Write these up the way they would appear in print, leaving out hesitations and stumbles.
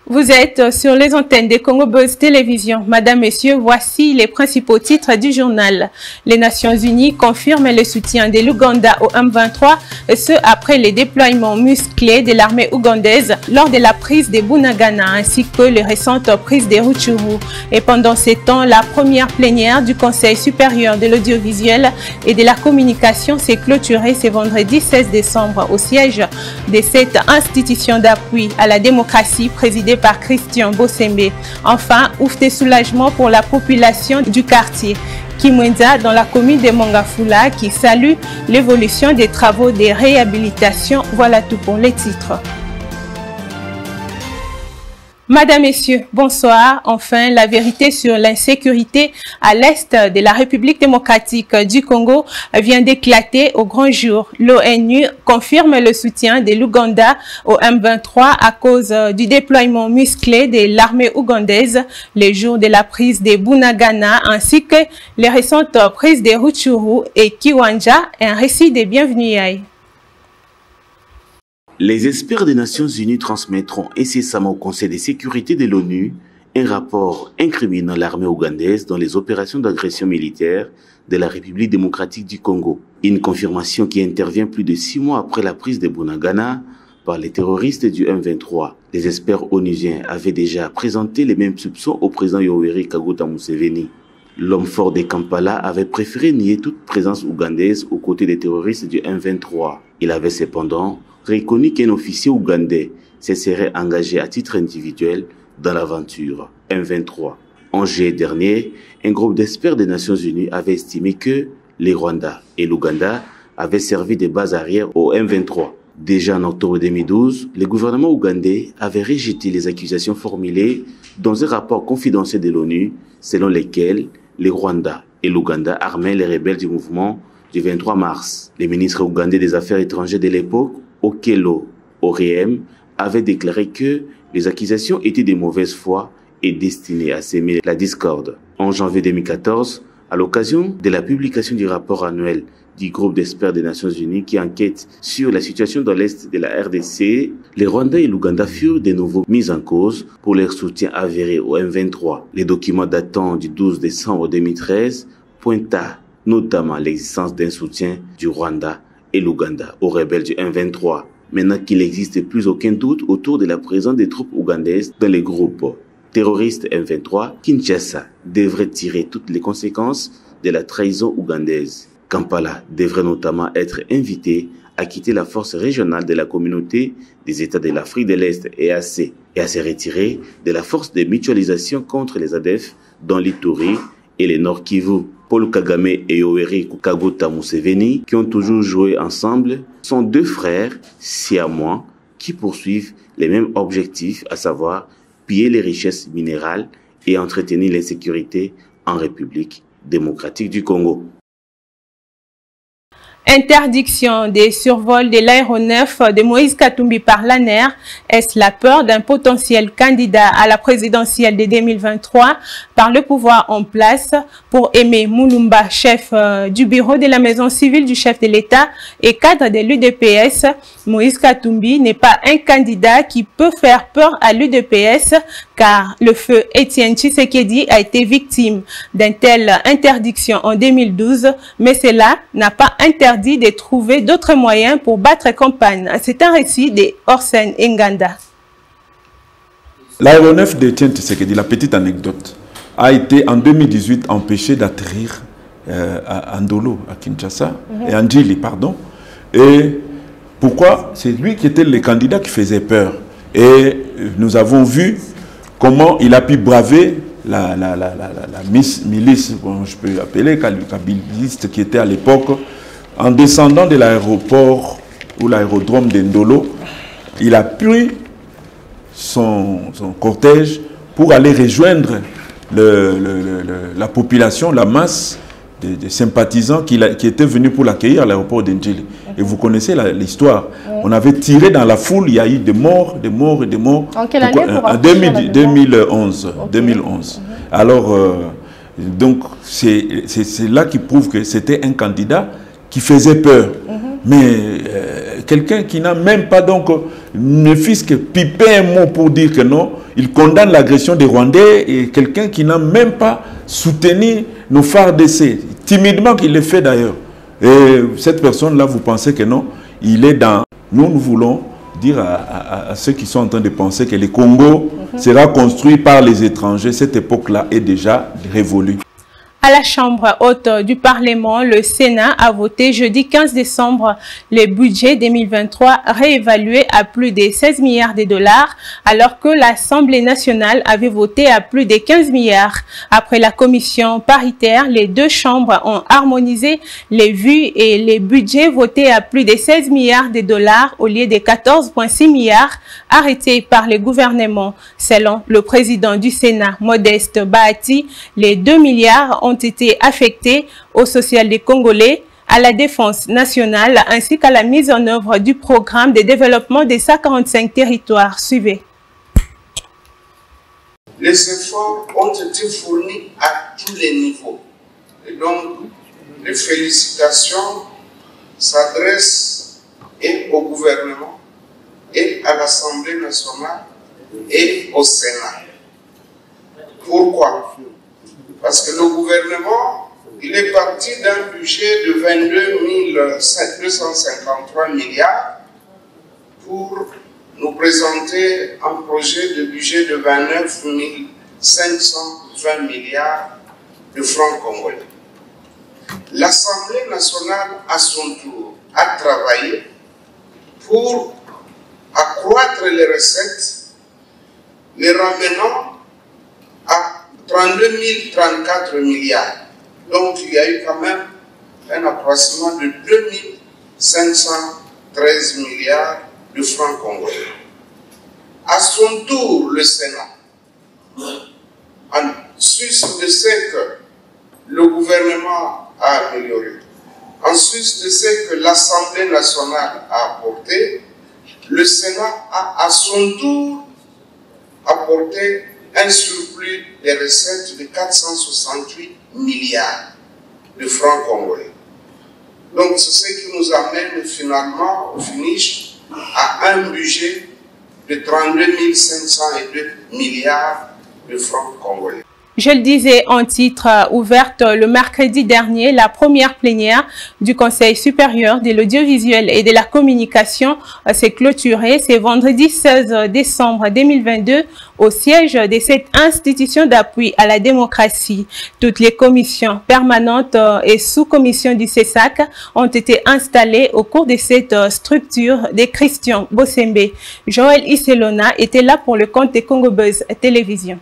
Vous êtes sur les antennes des Congo Buzz Télévision. Madame, Messieurs, voici les principaux titres du journal. Les Nations Unies confirment le soutien de l'Ouganda au M23, et ce après les déploiements musclés de l'armée ougandaise lors de la prise de Bunagana ainsi que les récentes prises de Rutshuru. Et pendant ces temps, la première plénière du Conseil supérieur de l'audiovisuel et de la communication s'est clôturée ce vendredi 16 décembre au siège de cette institution d'appui à la démocratie présidée par Christian Bossembe. Enfin, ouf de soulagement pour la population du quartier Kimwenza dans la commune de Mongafula qui salue l'évolution des travaux de réhabilitation. Voilà tout pour les titres. Madame, Messieurs, bonsoir. Enfin, la vérité sur l'insécurité à l'est de la République démocratique du Congo vient d'éclater au grand jour. L'ONU confirme le soutien de l'Ouganda au M23 à cause du déploiement musclé de l'armée ougandaise les jours de la prise de Bunagana ainsi que les récentes prises de Rutshuru et Kiwanja. Un récit de bienvenue. Les experts des Nations Unies transmettront incessamment au Conseil de sécurité de l'ONU un rapport incriminant l'armée ougandaise dans les opérations d'agression militaire de la République démocratique du Congo. Une confirmation qui intervient plus de 6 mois après la prise de Bunagana par les terroristes du M23. Les experts onusiens avaient déjà présenté les mêmes soupçons au président Yoweri Kaguta Museveni. L'homme fort de Kampala avait préféré nier toute présence ougandaise aux côtés des terroristes du M23. Il avait cependant reconnu qu'un officier ougandais se serait engagé à titre individuel dans l'aventure M23. En juillet dernier, un groupe d'experts des Nations Unies avait estimé que les Rwanda et l'Ouganda avaient servi de base arrière au M23. Déjà en octobre 2012, le gouvernement ougandais avait rejeté les accusations formulées dans un rapport confidentiel de l'ONU selon lesquelles les Rwanda et l'Ouganda armaient les rebelles du mouvement du 23 mars. Les ministres ougandais des Affaires étrangères de l'époque, Okello Oryem, avait déclaré que les accusations étaient de mauvaise foi et destinées à s'aimer la discorde. En janvier 2014, à l'occasion de la publication du rapport annuel du groupe d'experts des Nations Unies qui enquête sur la situation dans l'Est de la RDC, les Rwandais et l'Ouganda furent de nouveau mis en cause pour leur soutien avéré au M23. Les documents datant du 12 décembre 2013 pointa notamment l'existence d'un soutien du Rwanda et l'Ouganda aux rebelles du M23. Maintenant qu'il n'existe plus aucun doute autour de la présence des troupes ougandaises dans les groupes terroristes M23, Kinshasa devrait tirer toutes les conséquences de la trahison ougandaise. Kampala devrait notamment être invité à quitter la force régionale de la communauté des États de l'Afrique de l'Est EAC et à se retirer de la force de mutualisation contre les ADF dans l'Ituri et les Nord Kivu. Paul Kagame et Yoweri Kaguta Museveni, qui ont toujours joué ensemble, sont deux frères siamois qui poursuivent les mêmes objectifs, à savoir piller les richesses minérales et entretenir l'insécurité en République démocratique du Congo. Interdiction des survols de l'aéronef de Moïse Katumbi par l'ANER. Est-ce la peur d'un potentiel candidat à la présidentielle de 2023 par le pouvoir en place? Pour Aimé Moulumba, chef du bureau de la maison civile du chef de l'État et cadre de l'UDPS, Moïse Katumbi n'est pas un candidat qui peut faire peur à l'UDPS car le feu Étienne Tshisekedi a été victime d'une telle interdiction en 2012, mais cela n'a pas interdit de trouver d'autres moyens pour battre campagne. C'est un récit de Orsen Nganda. L'aéronef d'Étienne Tshisekedi, la petite anecdote, a été en 2018 empêché d'atterrir à Ndolo, à Kinshasa, et à Ndjili, pardon. Et pourquoi? C'est lui qui était le candidat qui faisait peur. Et nous avons vu comment il a pu braver la milice, bon, je peux appeler kabiliste, qui était à l'époque, en descendant de l'aéroport ou l'aérodrome de Ndolo. Il a pris son cortège pour aller rejoindre la population, la masse de sympathisants qui étaient venus pour l'accueillir à l'aéroport d'Ndjili. Et vous connaissez l'histoire. On avait tiré dans la foule, il y a eu des morts, des morts et des morts. En quelle année? En 2011. Okay. 2011. Alors, donc, c'est là qui prouve que c'était un candidat qui faisait peur. Mais quelqu'un qui n'a même pas, donc, ne fût-ce que piper un mot pour dire que non, il condamne l'agression des Rwandais, et quelqu'un qui n'a même pas soutenu nos FARDC, timidement qu'il le fait d'ailleurs. Et cette personne-là, vous pensez que non, il est dans... Nous voulons dire à ceux qui sont en train de penser que le Congo sera construit par les étrangers. Cette époque-là est déjà révolue. À la Chambre haute du Parlement, le Sénat a voté jeudi 15 décembre le budget 2023 réévalué à plus de 16 milliards de dollars, alors que l'Assemblée nationale avait voté à plus de 15 milliards. Après la commission paritaire, les deux chambres ont harmonisé les vues et les budgets votés à plus de 16 milliards de dollars au lieu de 14,6 milliards arrêtés par le gouvernement. Selon le président du Sénat, Modeste Bahati, les 2 milliards ont été affectés au social des Congolais, à la défense nationale ainsi qu'à la mise en œuvre du programme de développement des 145 territoires. Suivez. Les efforts ont été fournis à tous les niveaux. Et donc, les félicitations s'adressent et au gouvernement, et à l'Assemblée nationale, et au Sénat. Pourquoi? Parce que le gouvernement, il est parti d'un budget de 22 253 milliards pour nous présenter un projet de budget de 29 520 milliards de francs congolais. L'Assemblée nationale, à son tour, a travaillé pour accroître les recettes, les ramenant à 32 034 milliards. Donc, il y a eu quand même un accroissement de 2 513 milliards de francs congolais. À son tour, le Sénat, en sus de ce que le gouvernement a amélioré, en sus de ce que l'Assemblée nationale a apporté, le Sénat a à son tour apporté un surplus des recettes de 468 milliards de francs congolais. Donc, c'est ce qui nous amène finalement au finish à un budget de 32 502 milliards de francs congolais. Je le disais en titre, ouverte le mercredi dernier, la première plénière du Conseil supérieur de l'audiovisuel et de la communication s'est clôturée ce vendredi 16 décembre 2022 au siège de cette institution d'appui à la démocratie. Toutes les commissions permanentes et sous-commissions du CESAC ont été installées au cours de cette structure de Christian Bossembe. Joël Iselona était là pour le compte de Congo Buzz Télévision.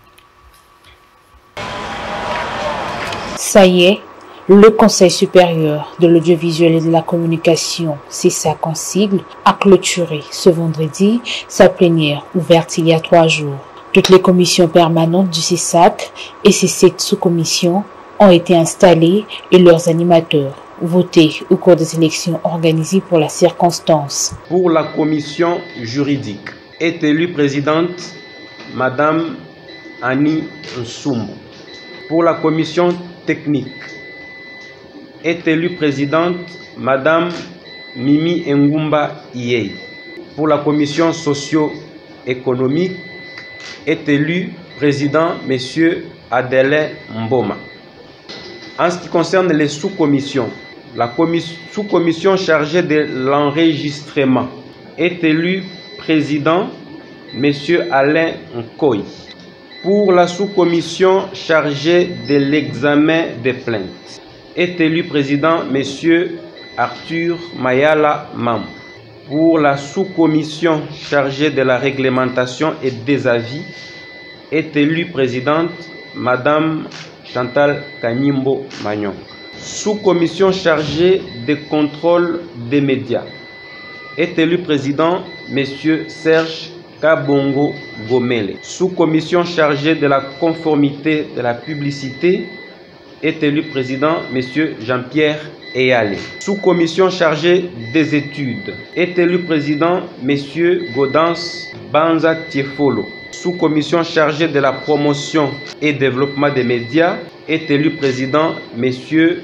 Ça y est, le Conseil supérieur de l'audiovisuel et de la communication, CESAC en sigle, a clôturé ce vendredi sa plénière ouverte il y a 3 jours. Toutes les commissions permanentes du CESAC et ses 7 sous-commissions ont été installées et leurs animateurs votés au cours des élections organisées pour la circonstance. Pour la commission juridique, est élue présidente Madame Annie Nsumbu. Pour la commission technique, est élue présidente Madame Mimi Ngumba Iyei. Pour la commission socio-économique, est élu président Monsieur Adele Mboma. En ce qui concerne les sous-commissions, la sous-commission chargée de l'enregistrement est élu président Monsieur Alain Nkoy. Pour la sous-commission chargée de l'examen des plaintes, est élu président M. Arthur Mayala Mam. Pour la sous-commission chargée de la réglementation et des avis, est élu présidente Mme Chantal Kanyimbo Magnon. Sous-commission chargée des contrôles des médias, est élu président M. Serge Kabongo Gomele. Sous-commission chargée de la conformité de la publicité, est élu président M. Jean-Pierre Eyale. Sous-commission chargée des études, est élu président M. Gaudens Banza Tiefolo. Sous-commission chargée de la promotion et développement des médias, est élu président M.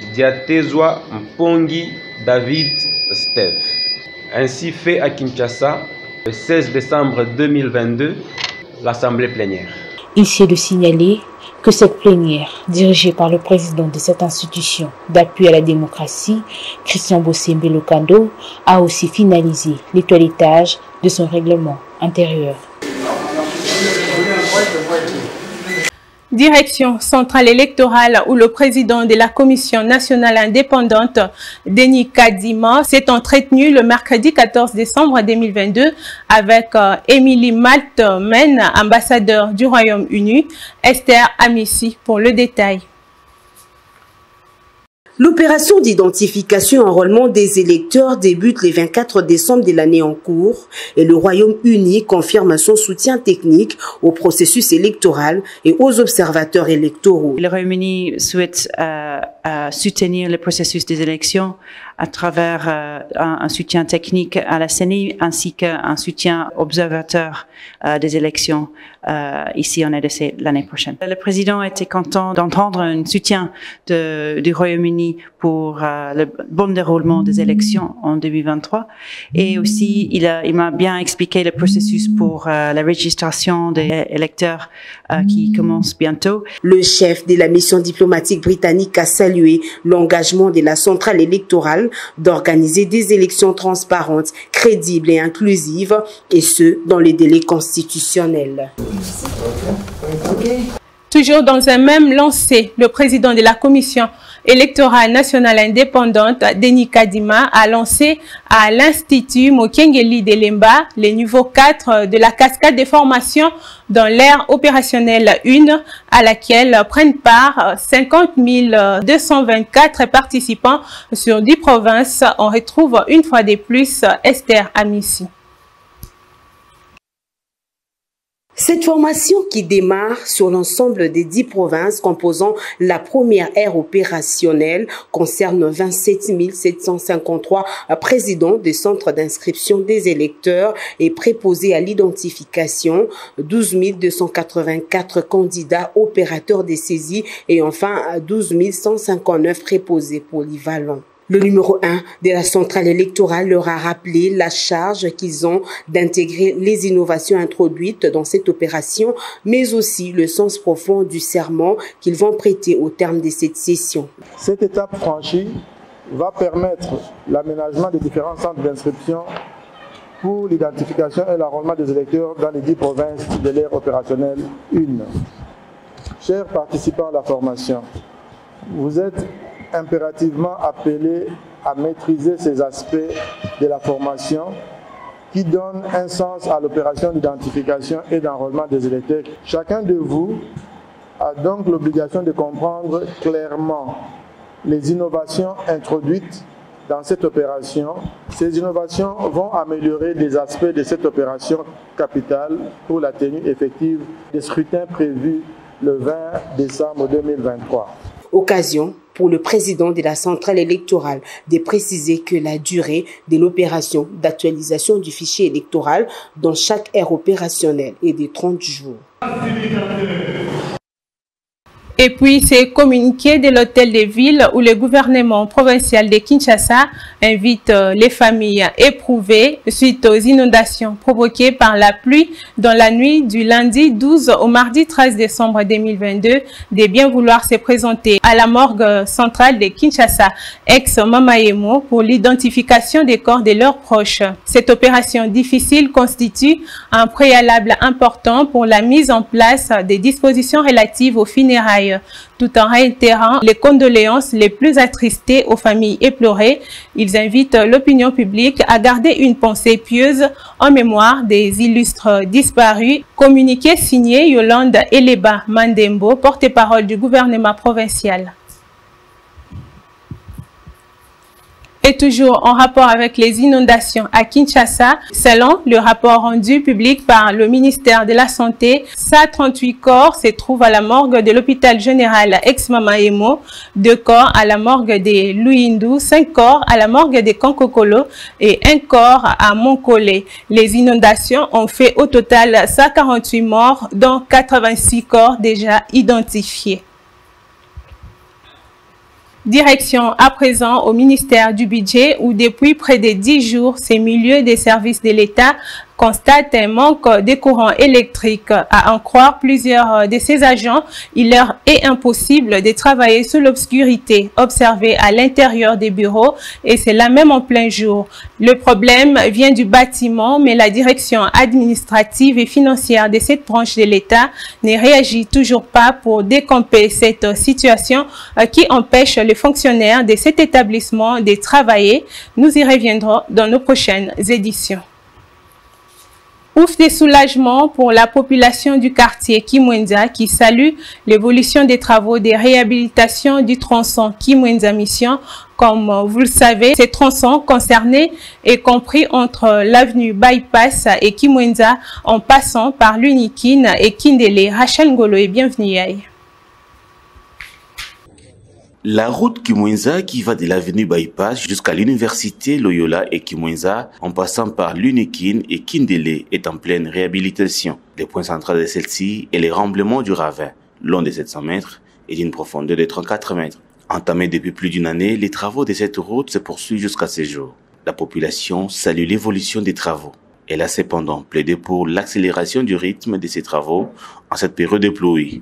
Diatezwa Mpongi David Steve. Ainsi fait à Kinshasa, le 16 décembre 2022, l'Assemblée plénière. Ici est de signaler que cette plénière, dirigée par le président de cette institution d'appui à la démocratie, Christian Bossembe Lokando, a aussi finalisé les toilettages de son règlement intérieur. Direction centrale électorale où le président de la Commission nationale indépendante, Denis Kadima, s'est entretenu le mercredi 14 décembre 2022 avec Émilie Maltmen, ambassadeur du Royaume-Uni, Esther Amissi pour le détail. L'opération d'identification et enrôlement des électeurs débute le 24 décembre de l'année en cours et le Royaume-Uni confirme son soutien technique au processus électoral et aux observateurs électoraux. Le Royaume-Uni souhaite soutenir le processus des élections à travers un soutien technique à la CENI ainsi qu'un soutien observateur des élections ici en RDC l'année prochaine. Le président était content d'entendre un soutien du Royaume-Uni pour le bon déroulement des élections en 2023 et aussi il m'a bien expliqué le processus pour la registration des électeurs qui commence bientôt. Le chef de la mission diplomatique britannique a salué l'engagement de la centrale électorale d'organiser des élections transparentes, crédibles et inclusives, et ce, dans les délais constitutionnels. Toujours dans un même lancé, le président de la Commission électorale nationale indépendante, Denis Kadima, a lancé à l'Institut Mokengeli de Lemba les niveaux 4 de la cascade des formations dans l'ère opérationnelle 1 à laquelle prennent part 50 224 participants sur 10 provinces. On retrouve une fois de plus Esther Amissi. Cette formation qui démarre sur l'ensemble des 10 provinces composant la première ère opérationnelle concerne 27 753 présidents des centres d'inscription des électeurs et préposés à l'identification, 12 284 candidats opérateurs des saisies et enfin 12 159 préposés polyvalents. Le numéro 1 de la centrale électorale leur a rappelé la charge qu'ils ont d'intégrer les innovations introduites dans cette opération, mais aussi le sens profond du serment qu'ils vont prêter au terme de cette session. Cette étape franchie va permettre l'aménagement des différents centres d'inscription pour l'identification et l'enrôlement des électeurs dans les 10 provinces de l'ère opérationnelle 1. Chers participants à la formation, vous êtes impérativement appelés à maîtriser ces aspects de la formation qui donnent un sens à l'opération d'identification et d'enrôlement des électeurs. Chacun de vous a donc l'obligation de comprendre clairement les innovations introduites dans cette opération. Ces innovations vont améliorer des aspects de cette opération capitale pour la tenue effective des scrutins prévus le 20 décembre 2023. Occasion pour le président de la centrale électorale de préciser que la durée de l'opération d'actualisation du fichier électoral dans chaque ère opérationnelle est de 30 jours. Et puis, c'est communiqué de l'hôtel de ville où le gouvernement provincial de Kinshasa invite les familles éprouvées suite aux inondations provoquées par la pluie dans la nuit du lundi 12 au mardi 13 décembre 2022 de bien vouloir se présenter à la morgue centrale de Kinshasa, ex-Mamayemo, pour l'identification des corps de leurs proches. Cette opération difficile constitue un préalable important pour la mise en place des dispositions relatives aux funérailles, tout en réitérant les condoléances les plus attristées aux familles éplorées. Ils invitent l'opinion publique à garder une pensée pieuse en mémoire des illustres disparus. Communiqué signé Yolande Eleba Mandembo, porte-parole du gouvernement provincial. Et toujours en rapport avec les inondations à Kinshasa, selon le rapport rendu public par le ministère de la Santé, 138 corps se trouvent à la morgue de l'hôpital général ex-Mamayemo, 2 corps à la morgue de Luindu, 5 corps à la morgue de Kankokolo et 1 corps à Monkole. Les inondations ont fait au total 148 morts, dont 86 corps déjà identifiés. Direction à présent au ministère du Budget où depuis près de 10 jours, ces milieux des services de l'État constatent un manque de courant électrique. À en croire plusieurs de ces agents, il leur est impossible de travailler sous l'obscurité observée à l'intérieur des bureaux et c'est là même en plein jour. Le problème vient du bâtiment, mais la direction administrative et financière de cette branche de l'État ne réagit toujours pas pour décamper cette situation qui empêche les fonctionnaires de cet établissement de travailler. Nous y reviendrons dans nos prochaines éditions. Ouf de soulagement pour la population du quartier Kimwenza qui salue l'évolution des travaux de réhabilitation du tronçon Kimwenza Mission. Comme vous le savez, ces tronçons concernés est compris entre l'avenue Bypass et Kimwenza en passant par l'Unikine et Kindele. Rachel Ngolo et bienvenue. La route Kimwenza qui va de l'avenue Bypass jusqu'à l'université Loyola et Kimwenza en passant par l'Unikine et Kindele est en pleine réhabilitation. Le point central de celle-ci est le remblaiement du ravin, long de 700 mètres et d'une profondeur de 34 mètres. Entamés depuis plus d'une année, les travaux de cette route se poursuivent jusqu'à ce jour. La population salue l'évolution des travaux. Elle a cependant plaidé pour l'accélération du rythme de ces travaux en cette période de pluie.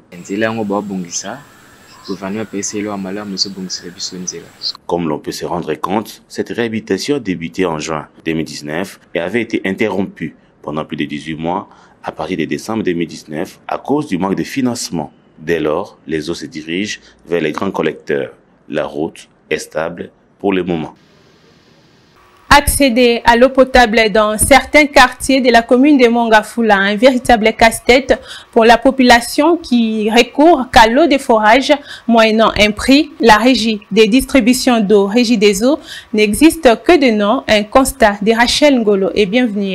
Comme l'on peut se rendre compte, cette réhabilitation a débuté en juin 2019 et avait été interrompue pendant plus de 18 mois à partir de décembre 2019 à cause du manque de financement. Dès lors, les eaux se dirigent vers les grands collecteurs. La route est stable pour le moment. Accéder à l'eau potable dans certains quartiers de la commune de Mongafula, un véritable casse-tête pour la population qui recourt qu'à l'eau de forage moyennant un prix. La régie des distributions d'eau, régie des eaux, n'existe que de nom. Un constat de Rachel Ngolo et bienvenue.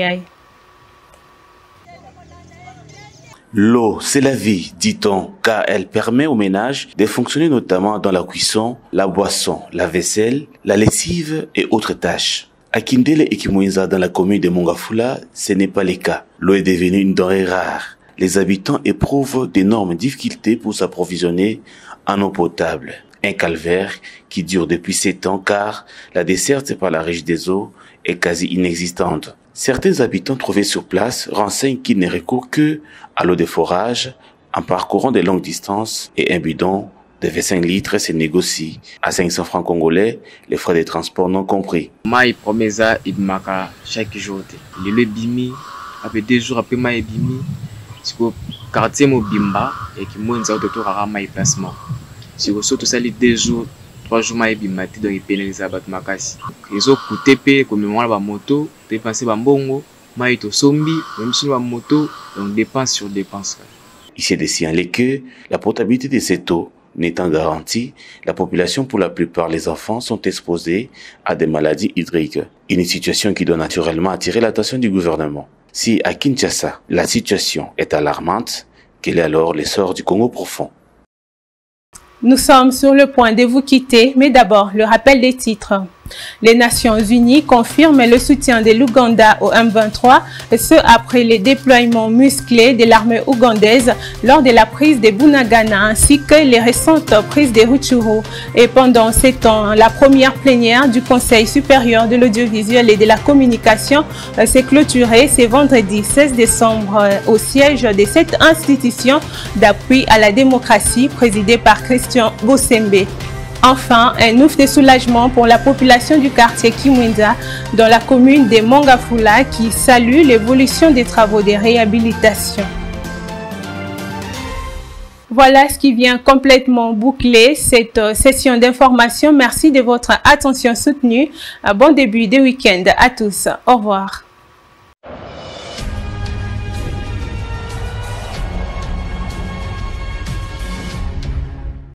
L'eau, c'est la vie, dit-on, car elle permet aux ménages de fonctionner notamment dans la cuisson, la boisson, la vaisselle, la lessive et autres tâches. À Kindele et Kimwenza, dans la commune de Mongafula, ce n'est pas le cas. L'eau est devenue une denrée rare. Les habitants éprouvent d'énormes difficultés pour s'approvisionner en eau potable. Un calvaire qui dure depuis 7 ans car la desserte par la régie des eaux est quasi inexistante. Certains habitants trouvés sur place renseignent qu'ils ne recourent que à l'eau de forage en parcourant de longues distances et un bidon de 25 litres se négocie à 500 francs congolais, les frais de transport non compris. Mai promesa ibmaka chaque jour. Le bimi après 2 jours après mai bimi, siko quartier mobimba et qui moins autour à mai placement. Siko surtout ça les 2 jours 3 jours mai bima ti donc pénaliser bat makasi. Ils ont coûté payer comme moi la moto, dépenser ba mbongo, mai to sombi, même sur la moto, donc dépense sur dépense. Ici est de signaler que la potabilité de cette eau n'étant garantie, la population, pour la plupart les enfants, sont exposés à des maladies hydriques. Une situation qui doit naturellement attirer l'attention du gouvernement. Si à Kinshasa, la situation est alarmante, quel est alors l'essor du Congo profond? Nous sommes sur le point de vous quitter, mais d'abord le rappel des titres. Les Nations Unies confirment le soutien de l'Ouganda au M23, ce après les déploiements musclés de l'armée ougandaise lors de la prise de Bunagana ainsi que les récentes prises de Rutshuru. Et pendant ces temps, la première plénière du Conseil supérieur de l'audiovisuel et de la communication s'est clôturée ce vendredi 16 décembre au siège de cette institution d'appui à la démocratie présidée par Christian Bosembe. Enfin, un ouf de soulagement pour la population du quartier Kimwenza dans la commune de Mongafula qui salue l'évolution des travaux de réhabilitation. Voilà ce qui vient complètement boucler cette session d'information. Merci de votre attention soutenue. Bon début de week-end à tous. Au revoir.